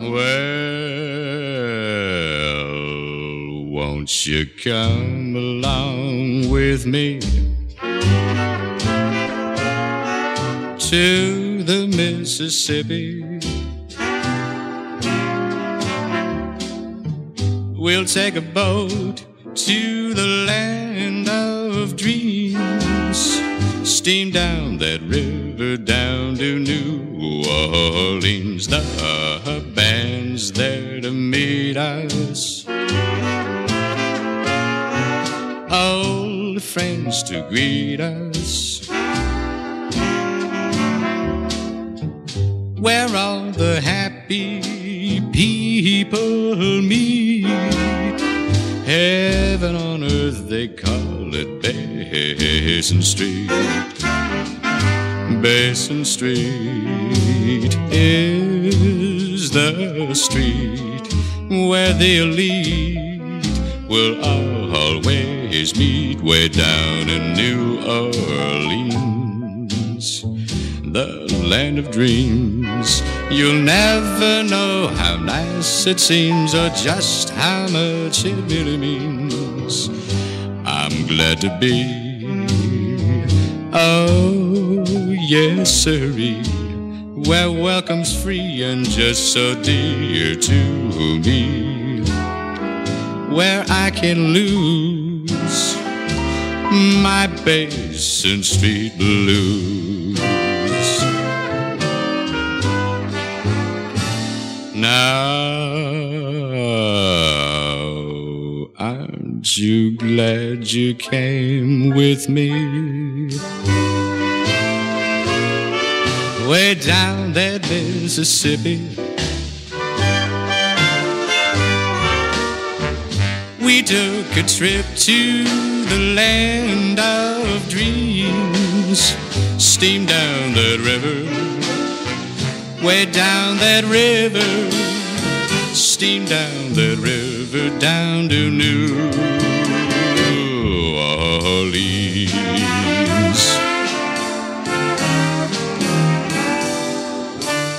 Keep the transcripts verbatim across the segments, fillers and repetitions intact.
Well, won't you come along with me to the Mississippi? We'll take a boat to the land of dreams, steam down that river down to New Orleans. The band's there to meet us, old friends to greet us, where all the happy people meet. Heaven on earth, they call it Basin Street. Basin Street is the street where the elite will always meet, way down in New Orleans, the land of dreams. You'll never know how nice it seems, or just how much it really means. I'm glad to be, oh yes sirree, where welcome's free and just so dear to me, where I can lose my Basin Street blues. Now, aren't you glad you came with me? Way down that Mississippi, we took a trip to the land of dreams, steamed down that river, way down that river, steam down that river down to New Orleans.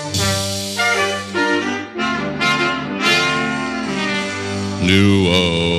New Orleans.